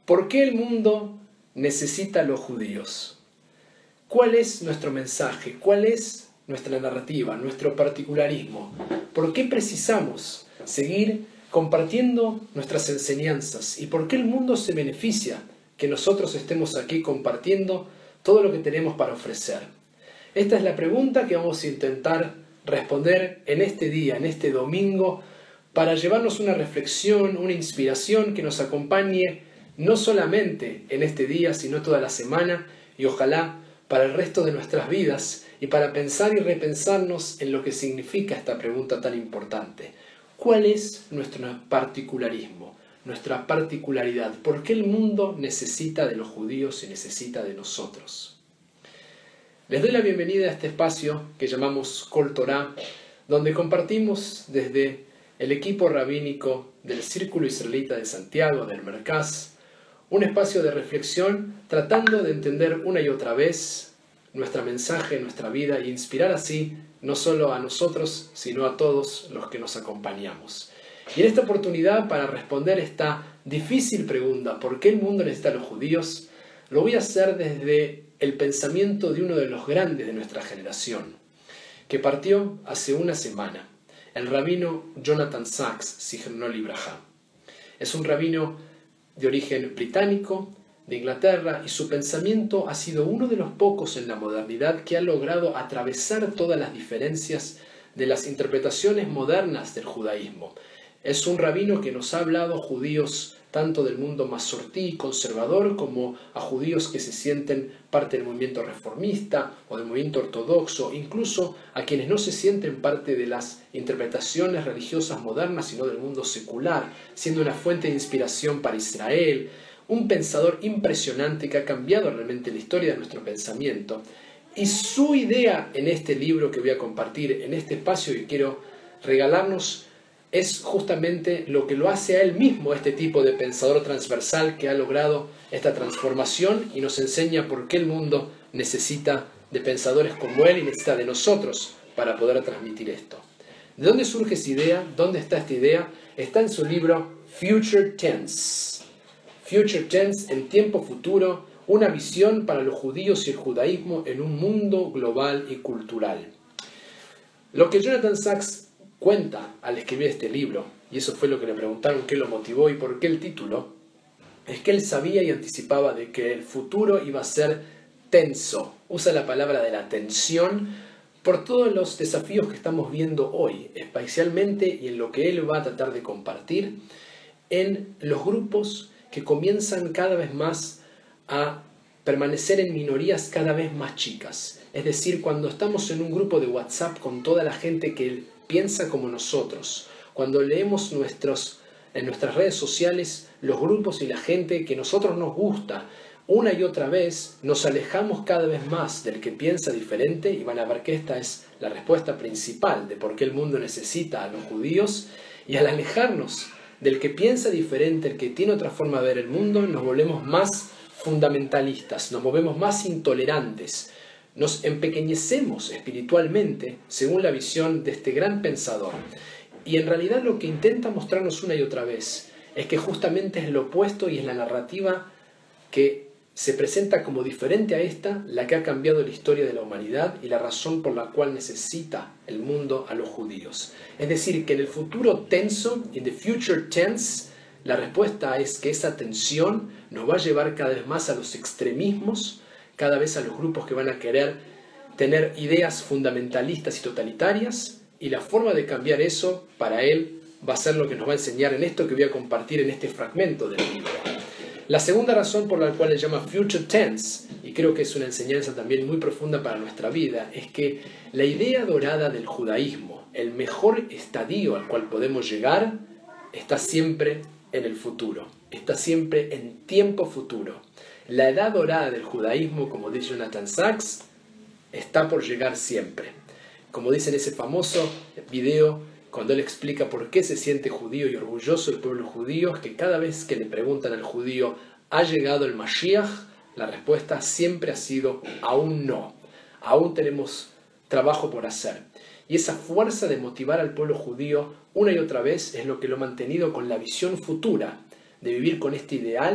¿Por qué el mundo necesita a los judíos? ¿Cuál es nuestro mensaje? ¿Cuál es nuestra narrativa, nuestro particularismo? ¿Por qué precisamos seguir compartiendo nuestras enseñanzas? ¿Y por qué el mundo se beneficia que nosotros estemos aquí compartiendo todo lo que tenemos para ofrecer? Esta es la pregunta que vamos a intentar responder en este día, en este domingo, para llevarnos una reflexión, una inspiración que nos acompañe no solamente en este día, sino toda la semana y ojalá para el resto de nuestras vidas y para pensar y repensarnos en lo que significa esta pregunta tan importante. ¿Cuál es nuestro particularismo, nuestra particularidad? ¿Por qué el mundo necesita de los judíos y necesita de nosotros? Les doy la bienvenida a este espacio que llamamos Kol Torah, donde compartimos desde el equipo rabínico del Círculo Israelita de Santiago, del Merkaz, un espacio de reflexión tratando de entender una y otra vez nuestro mensaje, nuestra vida e inspirar así no solo a nosotros, sino a todos los que nos acompañamos. Y en esta oportunidad, para responder esta difícil pregunta, ¿por qué el mundo necesita a los judíos?, lo voy a hacer desde el pensamiento de uno de los grandes de nuestra generación, que partió hace una semana, el rabino Jonathan Sacks, Zichrono Libraja. Es un rabino de origen británico, de Inglaterra, y su pensamiento ha sido uno de los pocos en la modernidad que ha logrado atravesar todas las diferencias de las interpretaciones modernas del judaísmo. Es un rabino que nos ha hablado a judíos tanto del mundo masortí y conservador como a judíos que se sienten parte del movimiento reformista o del movimiento ortodoxo, incluso a quienes no se sienten parte de las interpretaciones religiosas modernas, sino del mundo secular, siendo una fuente de inspiración para Israel, un pensador impresionante que ha cambiado realmente la historia de nuestro pensamiento. Y su idea en este libro que voy a compartir, en este espacio que quiero regalarnos, es justamente lo que lo hace a él mismo, este tipo de pensador transversal que ha logrado esta transformación y nos enseña por qué el mundo necesita de pensadores como él y necesita de nosotros para poder transmitir esto. ¿De dónde surge esa idea? ¿Dónde está esta idea? Está en su libro Future Tense. Future Tense, en tiempo futuro, una visión para los judíos y el judaísmo en un mundo global y cultural. Lo que Jonathan Sacks cuenta al escribir este libro, y eso fue lo que le preguntaron qué lo motivó y por qué el título, es que él sabía y anticipaba de que el futuro iba a ser tenso. Usa la palabra de la tensión por todos los desafíos que estamos viendo hoy, especialmente y en lo que él va a tratar de compartir, en los grupos que comienzan cada vez más a permanecer en minorías cada vez más chicas. Es decir, cuando estamos en un grupo de WhatsApp con toda la gente que piensa como nosotros, cuando leemos en nuestras redes sociales los grupos y la gente que a nosotros nos gusta, una y otra vez nos alejamos cada vez más del que piensa diferente, y van a ver que esta es la respuesta principal de por qué el mundo necesita a los judíos. Y al alejarnos del que piensa diferente, el que tiene otra forma de ver el mundo, nos volvemos más fundamentalistas, nos volvemos más intolerantes, nos empequeñecemos espiritualmente según la visión de este gran pensador. Y en realidad lo que intenta mostrarnos una y otra vez es que justamente es lo opuesto y es la narrativa que se presenta como diferente a esta, la que ha cambiado la historia de la humanidad y la razón por la cual necesita el mundo a los judíos. Es decir, que en el futuro tenso, in the future tense, la respuesta es que esa tensión nos va a llevar cada vez más a los extremismos, cada vez a los grupos que van a querer tener ideas fundamentalistas y totalitarias, y la forma de cambiar eso, para él, va a ser lo que nos va a enseñar en esto que voy a compartir en este fragmento del libro. La segunda razón por la cual él llama Future Tense, y creo que es una enseñanza también muy profunda para nuestra vida, es que la idea dorada del judaísmo, el mejor estadio al cual podemos llegar, está siempre en el futuro, está siempre en tiempo futuro. La edad dorada del judaísmo, como dice Jonathan Sacks, está por llegar siempre. Como dice en ese famoso video, cuando él explica por qué se siente judío y orgulloso del pueblo judío, es que cada vez que le preguntan al judío, ¿ha llegado el Mashiach?, la respuesta siempre ha sido, aún no. Aún tenemos trabajo por hacer. Y esa fuerza de motivar al pueblo judío una y otra vez es lo que lo ha mantenido con la visión futura de vivir con este ideal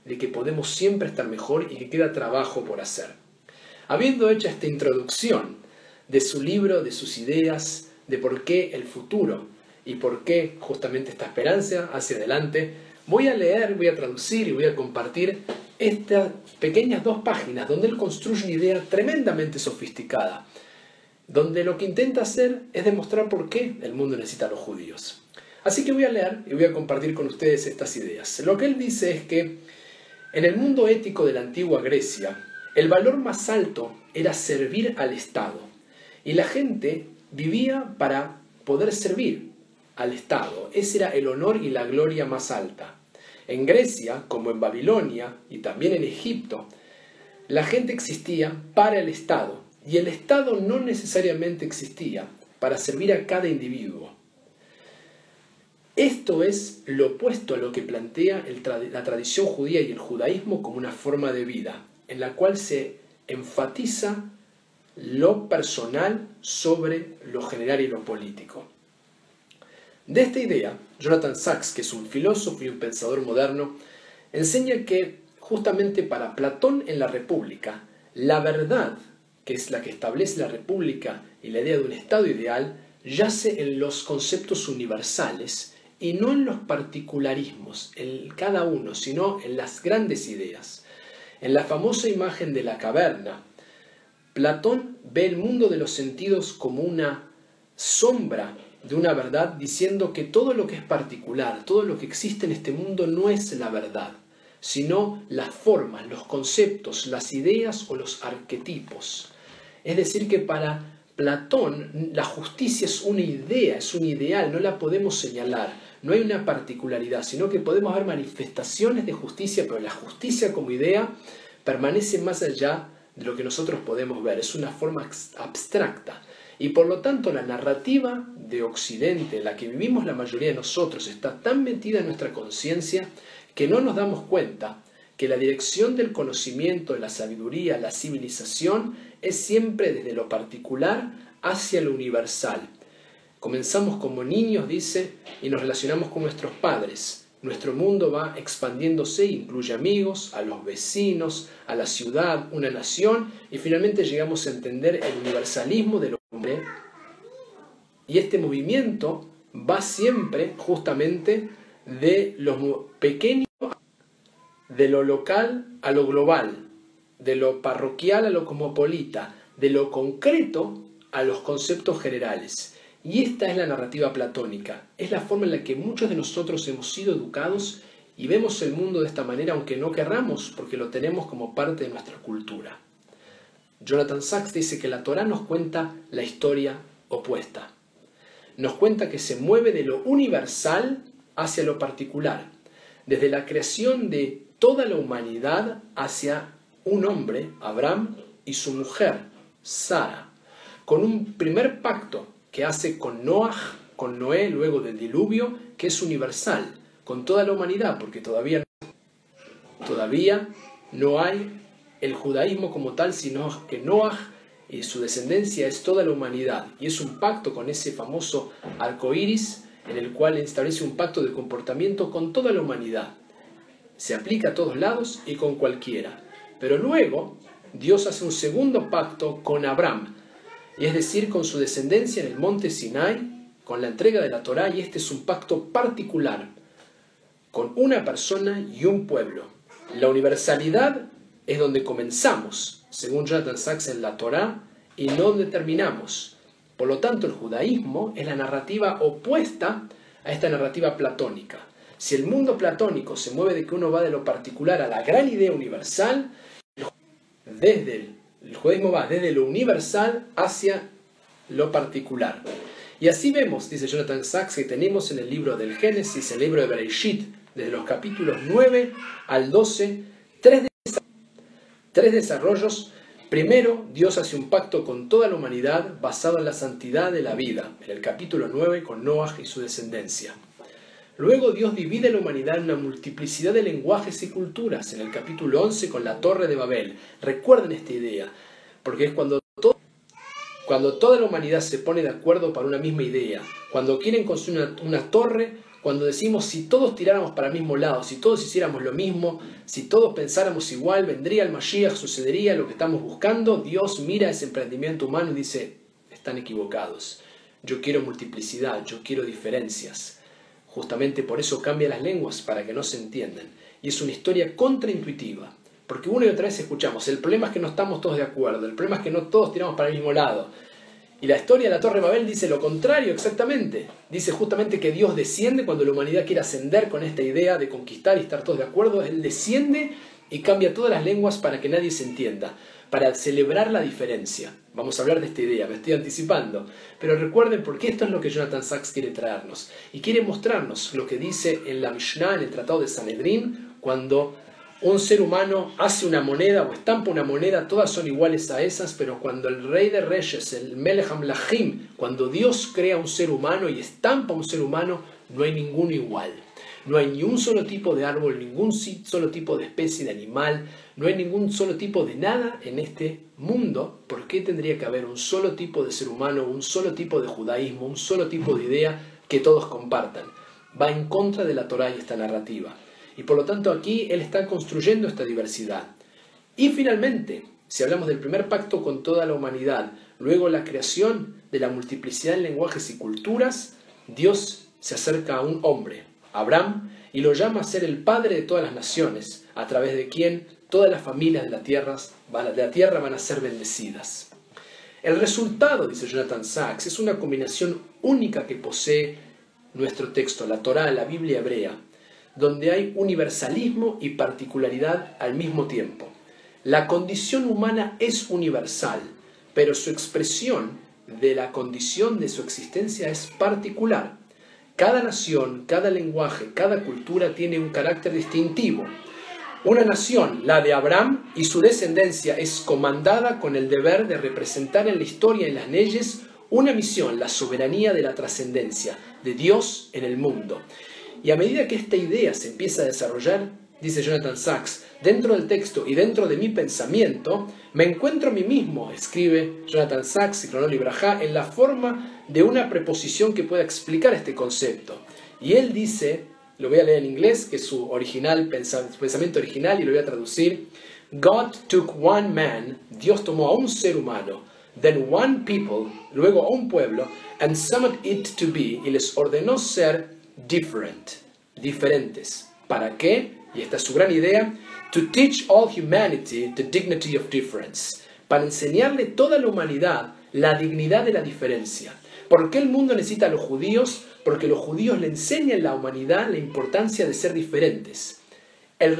de que podemos siempre estar mejor y que queda trabajo por hacer. Habiendo hecho esta introducción de su libro, de sus ideas, de por qué el futuro y por qué justamente esta esperanza hacia adelante, voy a leer, voy a traducir y voy a compartir estas pequeñas 2 páginas donde él construye una idea tremendamente sofisticada, donde lo que intenta hacer es demostrar por qué el mundo necesita a los judíos. Así que voy a leer y voy a compartir con ustedes estas ideas. Lo que él dice es que en el mundo ético de la antigua Grecia, el valor más alto era servir al Estado. Y la gente vivía para poder servir al Estado. Ese era el honor y la gloria más alta. En Grecia, como en Babilonia y también en Egipto, la gente existía para el Estado. Y el Estado no necesariamente existía para servir a cada individuo. Esto es lo opuesto a lo que plantea la tradición judía y el judaísmo como una forma de vida, en la cual se enfatiza lo personal sobre lo general y lo político. De esta idea, Jonathan Sacks, que es un filósofo y un pensador moderno, enseña que justamente para Platón en la República, la verdad, que es la que establece la República y la idea de un Estado ideal, yace en los conceptos universales y no en los particularismos, en cada uno, sino en las grandes ideas. En la famosa imagen de la caverna, Platón ve el mundo de los sentidos como una sombra de una verdad, diciendo que todo lo que es particular, todo lo que existe en este mundo no es la verdad, sino las formas, los conceptos, las ideas o los arquetipos. Es decir, que para Platón la justicia es una idea, es un ideal, no la podemos señalar, no hay una particularidad, sino que podemos ver manifestaciones de justicia, pero la justicia como idea permanece más allá de lo que nosotros podemos ver, es una forma abstracta. Y por lo tanto la narrativa de Occidente, en la que vivimos la mayoría de nosotros, está tan metida en nuestra conciencia que no nos damos cuenta que la dirección del conocimiento, de la sabiduría, la civilización, es siempre desde lo particular hacia lo universal. Comenzamos como niños, dice, y nos relacionamos con nuestros padres. Nuestro mundo va expandiéndose, incluye amigos, a los vecinos, a la ciudad, una nación, y finalmente llegamos a entender el universalismo del hombre. Y este movimiento va siempre justamente de lo pequeño, de lo local a lo global, de lo parroquial a lo cosmopolita, de lo concreto a los conceptos generales. Y esta es la narrativa platónica, es la forma en la que muchos de nosotros hemos sido educados y vemos el mundo de esta manera, aunque no querramos, porque lo tenemos como parte de nuestra cultura. Jonathan Sacks dice que la Torá nos cuenta la historia opuesta. Nos cuenta que se mueve de lo universal hacia lo particular, desde la creación de toda la humanidad hacia un hombre, Abraham, y su mujer, Sara, con un primer pacto que hace con Noé luego del diluvio, que es universal, con toda la humanidad, porque todavía no hay el judaísmo como tal, sino que Noé y su descendencia es toda la humanidad, y es un pacto con ese famoso arco iris, en el cual establece un pacto de comportamiento con toda la humanidad. Se aplica a todos lados y con cualquiera. Pero luego, Dios hace un segundo pacto con Abraham, y es decir, con su descendencia en el monte Sinai, con la entrega de la Torá, y este es un pacto particular, con una persona y un pueblo. La universalidad es donde comenzamos, según Jonathan Sacks, en la Torá, y no donde terminamos. Por lo tanto, el judaísmo es la narrativa opuesta a esta narrativa platónica. Si el mundo platónico se mueve de que uno va de lo particular a la gran idea universal, el judaísmo va desde lo universal hacia lo particular. Y así vemos, dice Jonathan Sacks, que tenemos en el libro del Génesis, el libro de Bereshit, desde los capítulos 9 al 12, tres desarrollos. Primero, Dios hace un pacto con toda la humanidad basado en la santidad de la vida, en el capítulo 9 con Noaj y su descendencia. Luego Dios divide la humanidad en una multiplicidad de lenguajes y culturas, en el capítulo 11 con la Torre de Babel. Recuerden esta idea, porque es cuando toda la humanidad se pone de acuerdo para una misma idea, cuando quieren construir una torre cuando decimos si todos tiráramos para el mismo lado, si todos hiciéramos lo mismo, si todos pensáramos igual, vendría el Mashiach, sucedería lo que estamos buscando. Dios mira ese emprendimiento humano y dice, están equivocados. Yo quiero multiplicidad, yo quiero diferencias. Justamente por eso cambia las lenguas, para que no se entiendan. Y es una historia contraintuitiva, porque una y otra vez escuchamos, el problema es que no estamos todos de acuerdo, el problema es que no todos tiramos para el mismo lado. Y la historia de la Torre de Babel dice lo contrario exactamente. Dice justamente que Dios desciende cuando la humanidad quiere ascender con esta idea de conquistar y estar todos de acuerdo. Él desciende y cambia todas las lenguas para que nadie se entienda, para celebrar la diferencia. Vamos a hablar de esta idea, me estoy anticipando. Pero recuerden, porque esto es lo que Jonathan Sacks quiere traernos. Y quiere mostrarnos lo que dice en la Mishnah, en el Tratado de Sanedrín, cuando un ser humano hace una moneda o estampa una moneda, todas son iguales a esas, pero cuando el Rey de Reyes, el Melech HaMelachim, cuando Dios crea un ser humano y estampa un ser humano, no hay ninguno igual. No hay ni un solo tipo de árbol, ningún solo tipo de especie de animal, no hay ningún solo tipo de nada en este mundo. ¿Por qué tendría que haber un solo tipo de ser humano, un solo tipo de judaísmo, un solo tipo de idea que todos compartan? Va en contra de la Torá y esta narrativa. Y por lo tanto aquí él está construyendo esta diversidad. Y finalmente, si hablamos del primer pacto con toda la humanidad, luego la creación de la multiplicidad en lenguajes y culturas, Dios se acerca a un hombre, Abraham, y lo llama a ser el padre de todas las naciones, a través de quien todas las familias de la tierra van a ser bendecidas. El resultado, dice Jonathan Sacks, es una combinación única que posee nuestro texto, la Torá, la Biblia hebrea, donde hay universalismo y particularidad al mismo tiempo. La condición humana es universal, pero su expresión de la condición de su existencia es particular. Cada nación, cada lenguaje, cada cultura tiene un carácter distintivo. Una nación, la de Abraham, y su descendencia es comandada con el deber de representar en la historia y en las leyes una misión, la soberanía de la trascendencia de Dios en el mundo. Y a medida que esta idea se empieza a desarrollar, dice Jonathan Sacks, dentro del texto y dentro de mi pensamiento, me encuentro a mí mismo, escribe Jonathan Sacks, Zichrono Libraja, en la forma de una preposición que pueda explicar este concepto. Y él dice, lo voy a leer en inglés, que es su pensamiento original, y lo voy a traducir: God took one man, Dios tomó a un ser humano, then one people, luego a un pueblo, and summoned it to be, y les ordenó ser diferentes. ¿Para qué? Y esta es su gran idea: to teach all humanity the dignity of difference. Para enseñarle toda la humanidad la dignidad de la diferencia. ¿Por qué el mundo necesita a los judíos? Porque los judíos le enseñan a la humanidad la importancia de ser diferentes. El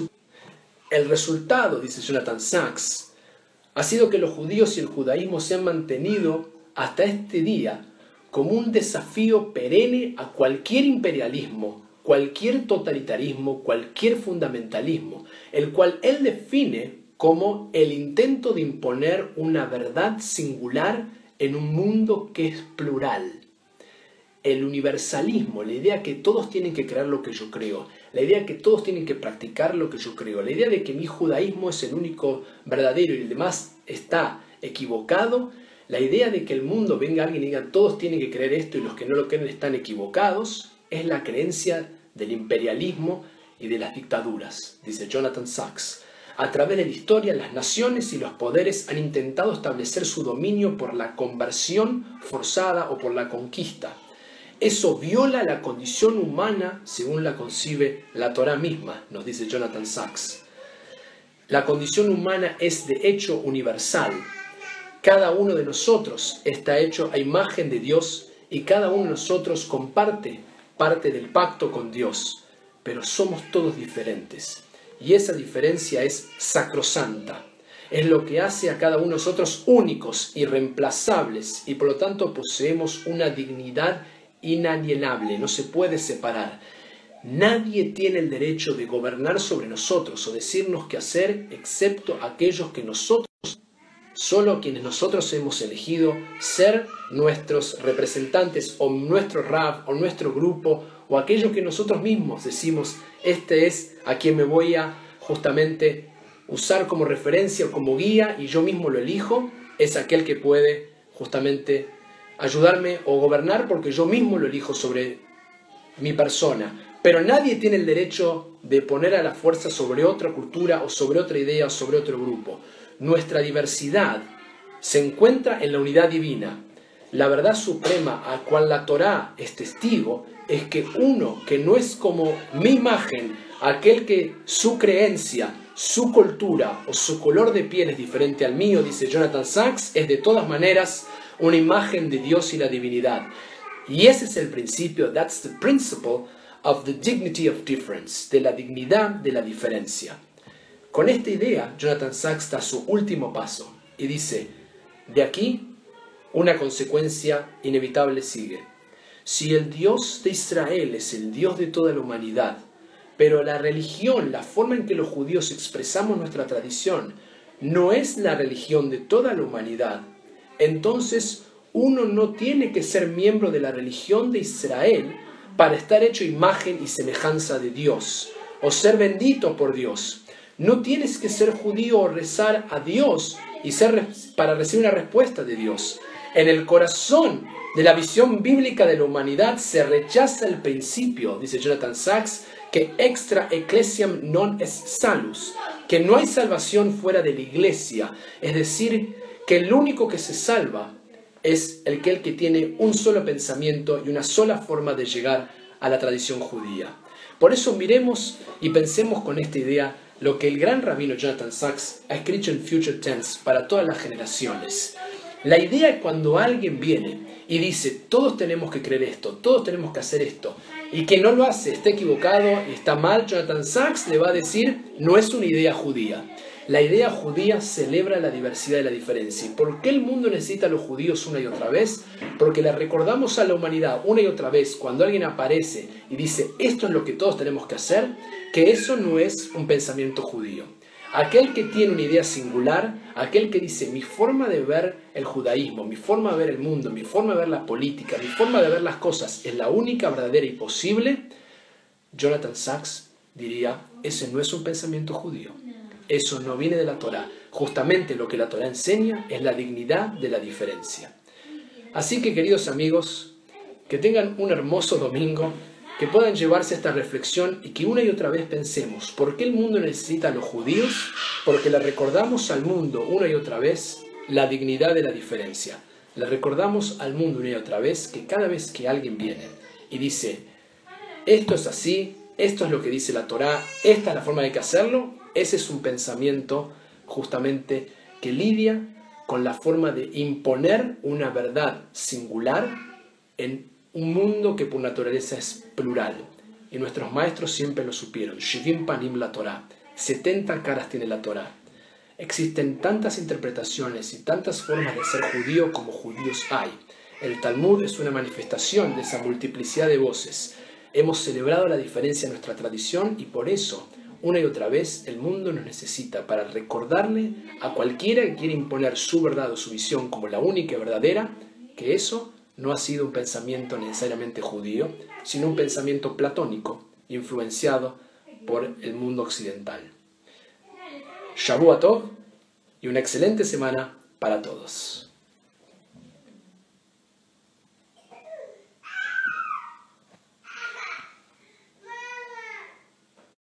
resultado, dice Jonathan Sacks, ha sido que los judíos y el judaísmo se han mantenido hasta este día como un desafío perenne a cualquier imperialismo, cualquier totalitarismo, cualquier fundamentalismo, el cual él define como el intento de imponer una verdad singular en un mundo que es plural. El universalismo, la idea que todos tienen que creer lo que yo creo, la idea que todos tienen que practicar lo que yo creo, la idea de que mi judaísmo es el único verdadero y el demás está equivocado, la idea de que el mundo venga alguien y diga todos tienen que creer esto y los que no lo creen están equivocados, es la creencia del imperialismo y de las dictaduras, dice Jonathan Sacks. A través de la historia, las naciones y los poderes han intentado establecer su dominio por la conversión forzada o por la conquista. Eso viola la condición humana según la concibe la Torá misma, nos dice Jonathan Sacks. La condición humana es de hecho universal. Cada uno de nosotros está hecho a imagen de Dios y cada uno de nosotros comparte parte del pacto con Dios, pero somos todos diferentes. Y esa diferencia es sacrosanta. Es lo que hace a cada uno de nosotros únicos, irreemplazables, y por lo tanto poseemos una dignidad inalienable, no se puede separar. Nadie tiene el derecho de gobernar sobre nosotros o decirnos qué hacer, excepto aquellos que nosotros, solo quienes nosotros hemos elegido ser nuestros representantes, o nuestro rab, o nuestro grupo, o aquello que nosotros mismos decimos, este es a quien me voy a justamente usar como referencia o como guía, y yo mismo lo elijo, es aquel que puede justamente ayudarme o gobernar, porque yo mismo lo elijo sobre mi persona, pero nadie tiene el derecho de poner a la fuerza sobre otra cultura o sobre otra idea o sobre otro grupo. Nuestra diversidad se encuentra en la unidad divina. La verdad suprema a cual la Torá es testigo es que uno que no es como mi imagen, aquel que su creencia, su cultura o su color de piel es diferente al mío, dice Jonathan Sacks, es de todas maneras una imagen de Dios y la divinidad. Y ese es el principio, that's the principle of the dignity of difference, de la dignidad de la diferencia. Con esta idea, Jonathan Sacks da su último paso y dice, de aquí una consecuencia inevitable sigue. Si el Dios de Israel es el Dios de toda la humanidad, pero la religión, la forma en que los judíos expresamos nuestra tradición, no es la religión de toda la humanidad, entonces uno no tiene que ser miembro de la religión de Israel para estar hecho imagen y semejanza de Dios, o ser bendito por Dios. No tienes que ser judío o rezar a Dios para recibir una respuesta de Dios. En el corazón de la visión bíblica de la humanidad se rechaza el principio, dice Jonathan Sacks, que extra ecclesiam non est salus, que no hay salvación fuera de la iglesia, es decir, que el único que se salva es el que tiene un solo pensamiento y una sola forma de llegar a la tradición judía. Por eso miremos y pensemos con esta idea lo que el gran rabino Jonathan Sacks ha escrito en Future Tense para todas las generaciones. La idea es cuando alguien viene y dice, todos tenemos que creer esto, todos tenemos que hacer esto, y que no lo hace, está equivocado y está mal, Jonathan Sacks le va a decir, no es una idea judía. La idea judía celebra la diversidad y la diferencia. ¿Y por qué el mundo necesita a los judíos una y otra vez? Porque le recordamos a la humanidad una y otra vez, cuando alguien aparece y dice, esto es lo que todos tenemos que hacer, que eso no es un pensamiento judío. Aquel que tiene una idea singular, aquel que dice, mi forma de ver el judaísmo, mi forma de ver el mundo, mi forma de ver la política, mi forma de ver las cosas es la única, verdadera y posible, Jonathan Sacks diría, ese no es un pensamiento judío. Eso no viene de la Torá. Justamente lo que la Torá enseña es la dignidad de la diferencia. Así que, queridos amigos, que tengan un hermoso domingo, que puedan llevarse esta reflexión y que una y otra vez pensemos, ¿por qué el mundo necesita a los judíos? Porque le recordamos al mundo una y otra vez la dignidad de la diferencia. Le recordamos al mundo una y otra vez que cada vez que alguien viene y dice, esto es así, esto es lo que dice la Torá, esta es la forma de que hacerlo, ese es un pensamiento justamente que lidia con la forma de imponer una verdad singular en un mundo que por naturaleza es plural. Y nuestros maestros siempre lo supieron. Shivim panim la Torá. 70 caras tiene la Torá. Existen tantas interpretaciones y tantas formas de ser judío como judíos hay. El Talmud es una manifestación de esa multiplicidad de voces. Hemos celebrado la diferencia en nuestra tradición y por eso, una y otra vez, el mundo nos necesita para recordarle a cualquiera que quiera imponer su verdad o su visión como la única y verdadera, que eso no ha sido un pensamiento necesariamente judío, sino un pensamiento platónico, influenciado por el mundo occidental. Shavua Tov y una excelente semana para todos.